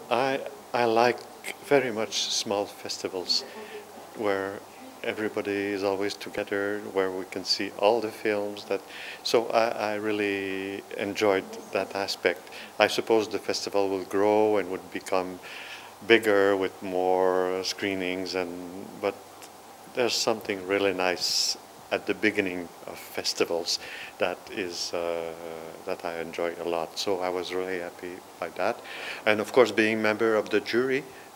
I I like very much small festivals where everybody is always together, where we can see all the films that. So I really enjoyed that aspect. I suppose the festival will grow and would become bigger with more screenings, but there's something really nice at the beginning of festivals that is that I enjoy a lot. So I was really happy by that, and of course being member of the jury,